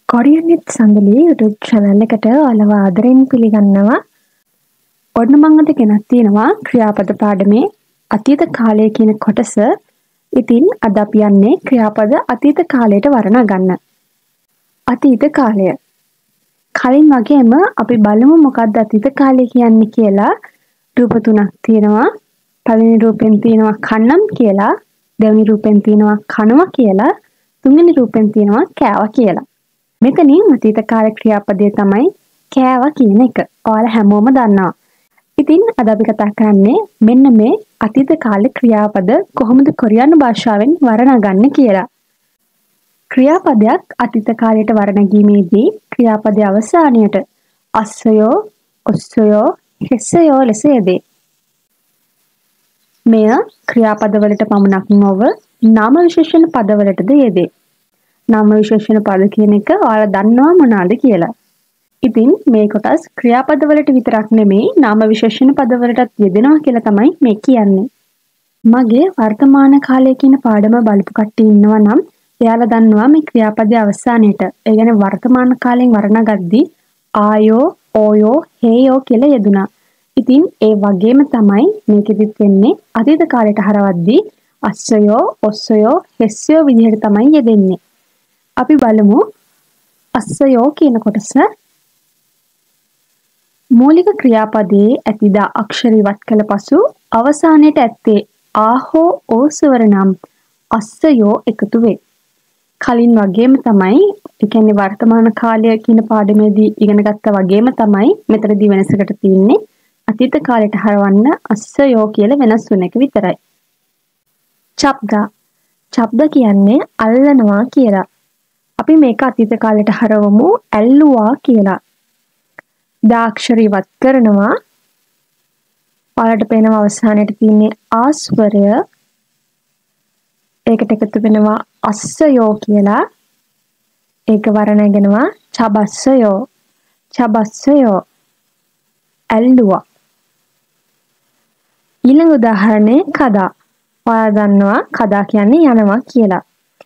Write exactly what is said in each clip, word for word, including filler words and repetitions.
Korean Nith Sandali YouTube channel එකට ඔයාලව ආදරෙන් පිළිගන්නවා. ඔන්න මම අද ගෙනත් තියෙනවා ක්‍රියාපද පාඩමේ අතීත කාලය කියන කොටස. ඉතින් අද අපි යන්නේ ක්‍රියාපද අතීත කාලයට වර්ණ ගන්න. අතීත කාලය. කලින් වගේම අපි බලමු මොකක්ද අතීත කාලය කියන්නේ කියලා. රූප තුනක් තියෙනවා. පළවෙනි රූපෙන් තියෙනවා කන්නම් කියලා, දෙවෙනි රූපෙන් තියෙනවා කනවා කියලා, තුන්වෙනි රූපෙන් තියෙනවා කෑවා කියලා. මෙතනින් අතීත කාල ක්‍රියාපදය තමයි කෑවා කියන එක. ඔයාලා හැමෝම දන්නවා. ඉතින් අද අපි කතා කරන්නේ මෙන්න මේ අතීත කාල ක්‍රියාපද කොහොමද කොරියානු භාෂාවෙන් වර්ණගන්නේ කියලා. ක්‍රියාපදයක් අතීත කාලයට වර්ණගීමේදී ක්‍රියාපදයේ අවසානයට අස්සයෝ, ඔස්සයෝ, හෙස්සයෝ ලෙස යෙදේ. මෙය ක්‍රියාපදවලට පමණක් නොව නාම විශේෂණ පදවලටද යෙදේ. නාම විශේෂණ පද කියන එක ඔයාලා දන්නවා මොනවාද කියලා. ඉතින් මේ කොටස් ක්‍රියාපදවලට විතරක් නෙමෙයි නාම විශේෂණ පදවලටත් යෙදෙනවා කියලා තමයි මේ කියන්නේ. මගේ වර්තමාන කාලය කියන පාඩම බලපු කට්ටිය ඉන්නවා නම් එයාලා දන්නවා මේ ක්‍රියාපදයේ අවසානයේට ඒ කියන්නේ වර්තමාන කාලයෙන් වර්ණගද්දී ආයෝ, ඕයෝ, හේයෝ කියලා යෙදුනා. ඉතින් ඒ වගේම තමයි මේකෙදිත් වෙන්නේ අතීත කාලයට හරවද්දී අස්සයෝ, ඔස්සයෝ, හෙස්සයෝ විදිහට තමයි යෙදෙන්නේ. අපි බලමු අස්සයෝ කියන කොටස. මූලික ක්‍රියාපදයේ ඇතිදා අක්ෂර ඉවත් කළ පසු අවසානයේට ඇත්තේ ආ හෝ ඕ ස්වර නම් අස්සයෝ එකතු වේ. කලින් වගේම තමයි, ඒ කියන්නේ වර්තමාන කාලය කියන පාඩමේදී ඉගෙන ගත්තා වගේම තමයි මෙතනදී වෙනසකට තියෙන්නේ. අතීත කාලයට හරවන්න අස්සයෝ කියලා වෙනස් වෙන එක විතරයි. ශබ්ද. ශබ්ද කියන්නේ අල්ලනවා කියලා. අපි මේක අතීත කාලයට හරවමු ඇල්ලුවා කියලා. දාක්ෂර ඉවත් කරනවා. ඔයාලට පේනවා අවසානයේට තියෙන්නේ ආස්වරය. ඒකට එකතු වෙනවා අස්සයෝ කියලා. ඒක වර්ණගෙනවා චබස්සයෝ. චබස්සයෝ ඇල්ලුවා. ඊළඟ උදාහරණය කදා. ඔයාලා දන්නවා කදා කියන්නේ යනවා කියලා.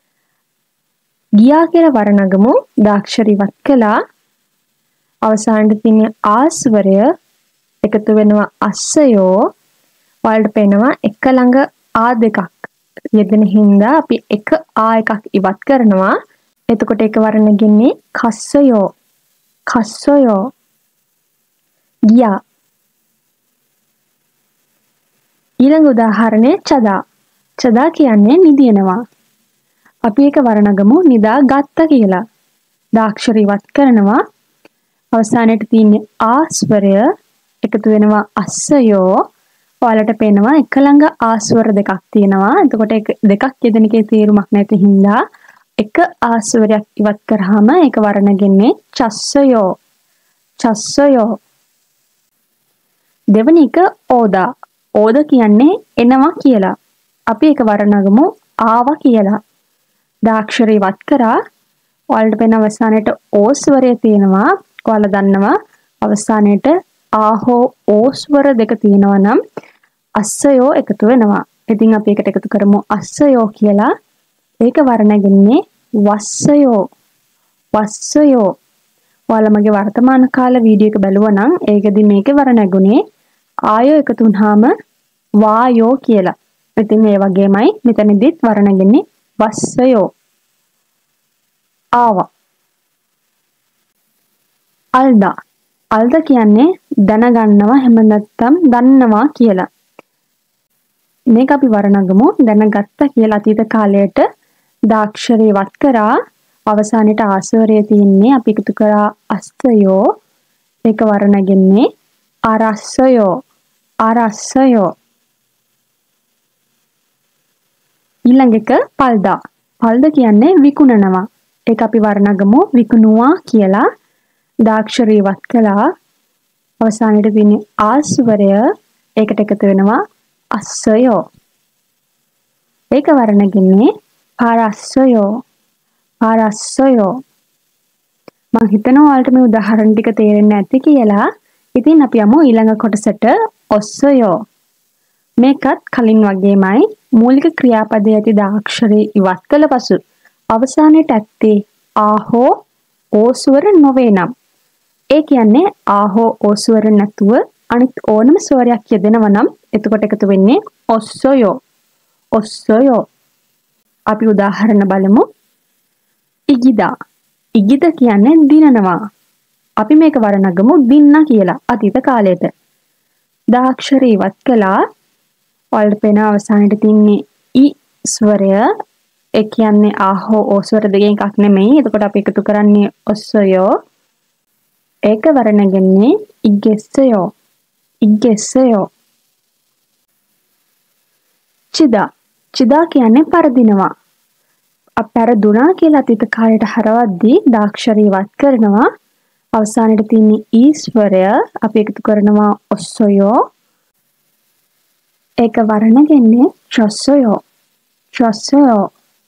ගියා කියලා වර්ණගමු. දාක්ෂර ඉවත් කළා. අවසානයේ තියෙන ආස්වරය එකතු වෙනවා අස්සයෝ. ඔයාලට පේනවා එක ළඟ ආ දෙකක් යෙදෙන හින්දා අපි එක ආ එකක් ඉවත් කරනවා. එතකොට ඒක වර්ණගෙන්නේ කස්සයෝ. කස්සයෝ ගියා. ඊළඟ උදාහරණය චදා. චදා කියන්නේ නිදිනවා. අපි ඒක වර්ණගමු නිදා ගත්තා කියලා. දාක්ෂර ඉවත් කරනවා. අවසානයේට තියෙන ආස්වරය එකතු වෙනවා අස්සයෝ. ඔයාලට පේනවා එක ළඟ ආස්වර දෙකක් තියෙනවා. එතකොට ඒක දෙකක් යෙදෙන එකේ තේරුමක් නැති හින්දා එක ආස්වරයක් ඉවත් කරාම ඒක වර්ණගෙන්නේ චස්සයෝ. චස්සයෝ. දෙවෙනි එක ඕදා. ඕද කියන්නේ එනවා කියලා. අපි ඒක වර්ණගමු ආවා කියලා. දාක්ෂර ඉවත් කරා. ඔයාලට පේන අවසානයේට ඕ ස්වරය තියෙනවා. ඔයාලා දන්නවා අවසානයේට ආ හෝ ඕ ස්වර දෙක තියෙනවා නම් අස්සයෝ එකතු වෙනවා. ඉතින් අපි එකට එකතු කරමු අස්සයෝ කියලා. ඒක වර්ණගෙන්නේ වස්සයෝ. වස්සයෝ. ඔයාලා මගේ වර්තමාන කාල වීඩියෝ එක බැලුවා නම් ඒකෙදි මේකේ වර්ණගුනේ ආයෝ එකතු වුනහම වායෝ කියලා. ඉතින් ඒ වගේමයි මෙතනදිත් වර්ණගෙන්නේ වස්සයෝ. ආවා. අල්දා. අල්ද කියන්නේ දැනගන්නවා හැම නැත්තම් දන්නවා කියලා. මේක අපි වර්ණගමු දැනගත්තා කියලා. අතීත කාලයට දාක්ෂරය ඉවත් කරා. අවසානයේට ආස්වරය තියෙන්නේ අපි එකතු කරා අස්සයෝ. ඒක වර්ණගෙන්නේ අරස්සයෝ. අරස්සයෝ. ඊළඟ එක පල්දා. පල්ද කියන්නේ විකුණනවා. ඒක අපි වර්ණගමු විකුණුවා කියලා. දාක්ෂරය ඉවත් කළා. අවසානයේට තියෙන ආස්වරය ඒකට එකතු වෙනවා අස්සයෝ. ඒක වර්ණගෙන්නේ පාරස්සයෝ. පාරස්සයෝ. මම හිතනවා ඔයාලට මේ උදාහරණ ටික තේරෙන්නේ නැති කියලා. ඉතින් අපි යමු ඊළඟ කොටසට ඔස්සයෝ. මේකත් කලින් වගේමයි මූලික ක්‍රියාපදයේ ඇති දාක්ෂරය ඉවත් කළ පසු අවසානයේට ඇත්තේ ආ හෝ ඕස්වර නොවේ නම් ඒ කියන්නේ ආ හෝ ඕස්වර නැතුව අනිත් ඕනම ස්වරයක් යෙදෙනවා නම් එතකොට එකතු වෙන්නේ ඔස්සයෝ. ඔස්සයෝ. අපි උදාහරණ බලමු. ඉගිදා. ඉගිද කියන්නේ දිනනවා. අපි මේක වර්ණගමු දින්න කියලා අතීත කාලයට. දාක්ෂරී ඉවත් කළා. ඔයාලට පේන අවසානයේ තින්නේ යි ස්වරය. ඒ කියන්නේ ආ හෝ ඕ ස්වර දෙකෙන් එකක් නෙමෙයි. එතකොට අපි එකතු කරන්නේ ඔස්සයෝ. ඒක වර්ණගන්නේ ඉගෙස්සයෝ. ඉගෙස්සයෝ. චිදා. චිදා කියන්නේ පරදිනවා. අපරදුනා කියලා අතීත කාලයට හරවද්දී දාක්ෂරී ඉවත් කරනවා. අවසානයේ තියෙන ඊ ස්වරය අපි එකතු කරනවා ඔස්සයෝ. ඒක වර්ණගන්නේ චොස්සයෝ. චොස්සයෝ.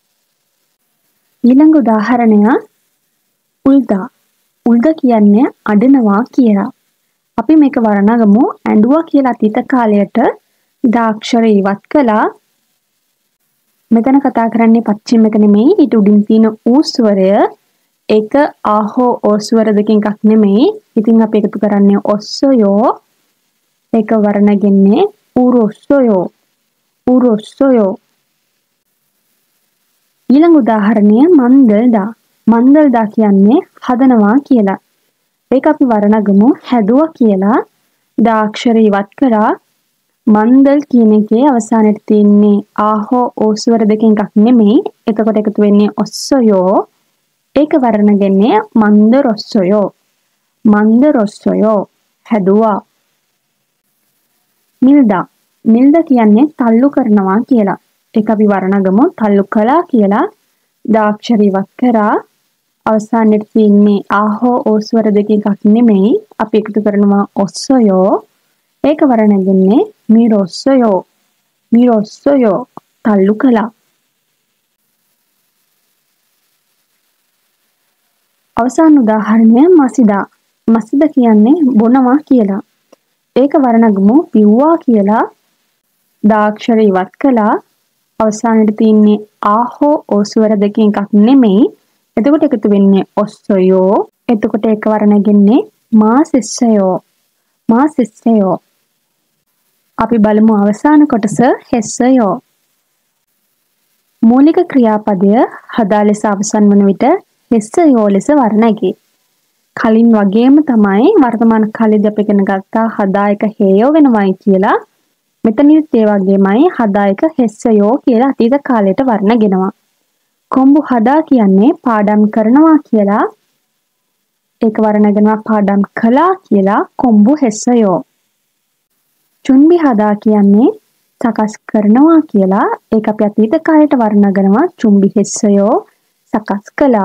ඊළඟ උදාහරණය උල්දා. උල්දා කියන්නේ අඬනවා කියලා. අපි මේක වර්ණගමු ඇඬුවා කියලා අතීත කාලයට දාක්ෂරී ඉවත් කළා. මෙතන කතා කරන්නේ පච්චිම එක නෙමෙයි ඊට උඩින් තියෙන ඌ ස්වරය. ඒක ආ හෝ ඕ ස්වර දෙකෙන් එකක් නෙමෙයි. ඉතින් අපි එකතු කරන්නේ ඔස්සයෝ. ඒක වර්ණගන්නේ උරොස්සයෝ. උරොස්සයෝ. ඊළඟ උදාහරණය මන්දල්දා. මන්දල්දා කියන්නේ හදනවා කියලා. ඒක අපි වර්ණගමු හැදුවා කියලා දාක්ෂරී ඉවත් කරා. මන්දල් කියන එකේ අවසානයේ තියෙන්නේ ආ හෝ ඕ ස්වර දෙකෙන් එකක් නෙමෙයි. එතකොට එකතු වෙන්නේ ඔස්සයෝ. ඒක වර්ණගන්නේ මන්දරොස්සයෝ. මන්දරොස්සයෝ. හැදුවා. මිල්දා. මිල්දා කියන්නේ තල්ලු කරනවා කියලා. ඒක අපි වර්ණගමු තල්ලු කළා කියලා දාක්ෂරී ඉවත් කරා. අවසානයේ තියෙන්නේ ආ හෝ ඕ ස්වර දෙකෙන් එකක් නෙමෙයි. අපි එකතු කරනවා ඔස්සයෝ. ඒක වර්ණගන්නේ මිරොස්සයෝ. මිරොස්සයෝ. තල්ලු කළා. අවසාන උදාහරණය මසිදා. මසිදා කියන්නේ බොනවා කියලා. ඒක වර්ණගමු පිව්වා කියලා දාක්ෂරී ඉවත් කළා. අවසානයේ තියෙන්නේ ආ හෝ ඕ ස්වර දෙකෙන් එකක් නෙමෙයි. එතකොට එකතු වෙන්නේ ඔස්සයෝ. එතකොට ඒක වර්ණගන්නේ මාසෙස්සයෝ. මාසෙස්සයෝ. අපි බලමු අවසාන කොටස හෙස්සයෝ. මූලික ක්‍රියාපදය හදා ලෙස අවසන් වන විට හෙස්සයෝ ලෙස වර්ණගී. කලින් වගේම තමයි වර්තමාන කාලේදී අපි ඉගෙන ගත්තා හදා එක හේයෝ වෙනවයි කියලා. මෙතනිත් ඒ වගේමයි හදා එක හෙස්සයෝ කියලා අතීත කාලයට වර්ණගෙනවා. කොම්බු හදා කියන්නේ පාඩම් කරනවා කියලා. ඒක වර්ණගෙනවා පාඩම් කළා කියලා කොම්බු හෙස්සයෝ. චුන්බි හදා කියන්නේ සකස් කරනවා කියලා. ඒක අපි අතීත කාලයට වර්ණගෙනවා චුම්බි හෙස්සයෝ සකස් කළා.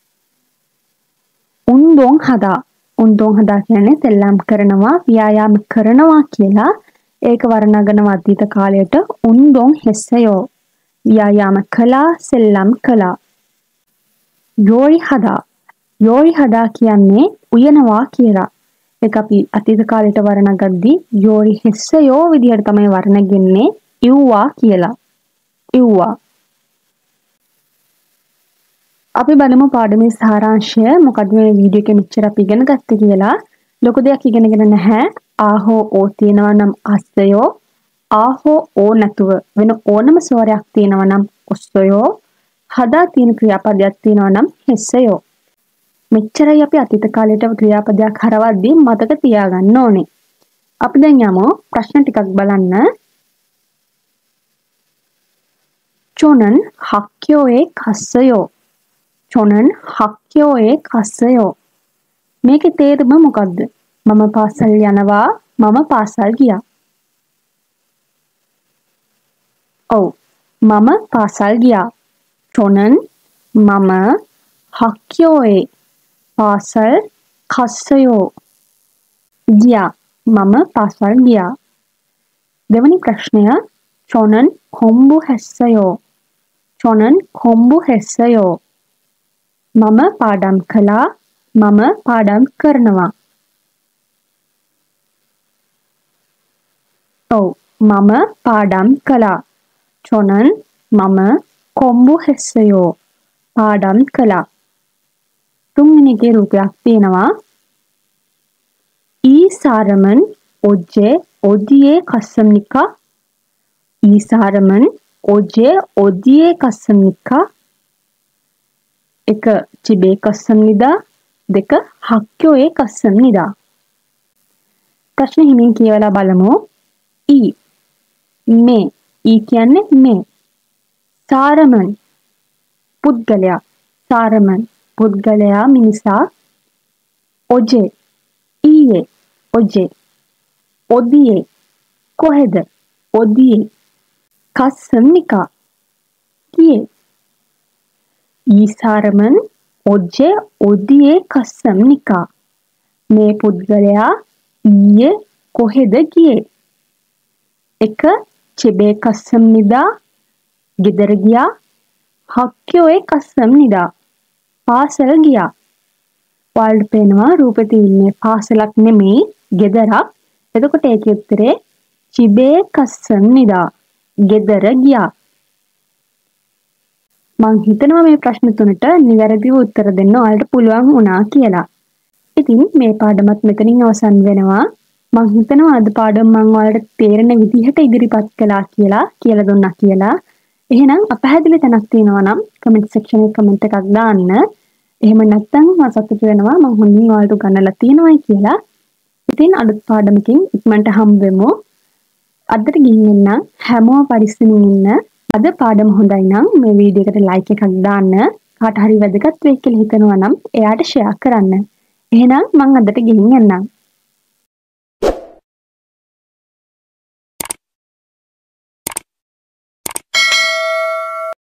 උන්දොන් හදා. උන්දොන් හදා කියන්නේ සෙල්ලම් කරනවා ව්‍යායාම කරනවා කියලා. ඒක වර්ණගෙනවා අතීත කාලයට උන්දොන් හෙස්සයෝ. ව්‍යායාම කළා සෙල්ලම් කළා. යෝරි හදා. යෝරි හදා කියන්නේ උයනවා කියලා. ඒක අපි අතීත කාලයට වර්ණගද්දී යෝරි හෙස්සයෝ විදිහට තමයි වර්ණගෙන්නේ ඉව්වා කියලා. ඉව්වා. අපි බලමු පාඩමේ සාරාංශය මොකද මේ වීඩියෝ එකේ මෙච්චර අපි ඉගෙන ගත්තේ කියලා. ලොකු දෙයක් ඉගෙනගෙන නැහැ. ආ හෝ ඕ තියෙනවා නම් අස්සයෝ. ආ හෝ ඕ නැතුව වෙන ඕනම ස්වරයක් තියෙනවා නම් ඔස්සයෝ. හදා තියෙන ක්‍රියාපදයක් තියෙනවා නම් හෙස්සයෝ. මෙච්චරයි අපි අතීත කාලයට ක්‍රියාපදයක් හරවද්දී මතක තියාගන්න ඕනේ. අපි දැන් යමු ප්‍රශ්න ටිකක් බලන්න. චොනන් හක්යෝයේ කස්සයෝ. චොනන් හක්යෝයේ කස්සයෝ. මේකේ තේරුම මොකද්ද? මම පාසල් යනවා. මම පාසල් ගියා. ඔව්. මම පාසල් ගියා. චොනන් මම හක්යෝයේ පාසල් කස්සයෝ. ගියා. මම පාසල් ගියා. දෙවැනි ප්‍රශ්නය චොනන් කොම්බු හෙස්සයෝ. චොනන් කොම්බු හෙස්සයෝ. මම පාඩම් කළා. මම පාඩම් කරනවා. ඔව්. මම පාඩම් කළා. චොනන් මම කොම්බු හෙස්සයෝ. පාඩම් කළා. තුන්වෙනි එකේ රූපයක් තියෙනවා. ඊ සාරමන් ඔජ්ජේ ඔදියේ කස්සම්නිකා. ඊ සාරමන් ඔජ්ජේ ඔදියේ කස්සම්නිකා. එක චිබේ කස්සම්නිදා, දෙක හක්කෝයේ කස්සම්නිදා. ප්‍රශ්න හිමින් කියවලා බලමු. ඊ මේ ඊ කියන්නේ මේ. සාරමන් පුද්ගලයා. සාරමන් පුද්ගලයා මිනිසා. ඔජේ ඊයේ ඔජේ. ඔදියේ කොහෙද ඔදියේ. කස්සම්නිකා කියේ. ඊ සාරමන් ඔජ්ජේ ඔදියේ කස්සම්නිකා. මේ පුද්ගලයා ඊයේ කොහෙද ගියේ. එක චෙබේ කස්සම්නිදා ගෙදර ගියා. හක්කෝයේ කස්සම්නිදා පාසල ගියා. ඔයාලට පේනවා රූපේ තියෙන්නේ පාසලක් නෙමෙයි ගෙදරක්. එතකොට ඒකේ උත්තරේ චිබේ කස්සම්නිදා ගෙදර ගියා. මං හිතනවා මේ ප්‍රශ්න තුනට නිවැරදිව උත්තර දෙන්න ඔයාලට පුළුවන් වුණා කියලා. ඉතින් මේ පාඩමත් මෙතනින් අවසන් වෙනවා. මං හිතනවා අද පාඩම මං ඔයාලට තේරෙන විදිහට ඉදිරිපත් කළා කියලා කියලා දුන්නා කියලා. එහෙනම් අපහැදිලි තැනක් තියෙනවා නම් කමෙන්ට් සෙක්ෂන් එකේ කමෙන්ට් එකක් දාන්න. එහෙම නැත්නම් මම සතුටු වෙනවා මං හොඳින් ඔයාලට උගන්වලා තියෙනවායි කියලා. ඉතින් අලුත් පාඩමකින් ඉක්මනට හම්බ වෙමු. අදට ගිහින් එන්න හැමෝම පරිස්සමින් ඉන්න. අද පාඩම හොඳයි නම් මේ වීඩියෝ එකට ලයික් එකක් දාන්න. කාට හරි වැදගත් වෙයි කියලා හිතනවා නම් එයාට ෂෙයා කරන්න. එහෙනම් මං අදට ගිහින් එන්නම්.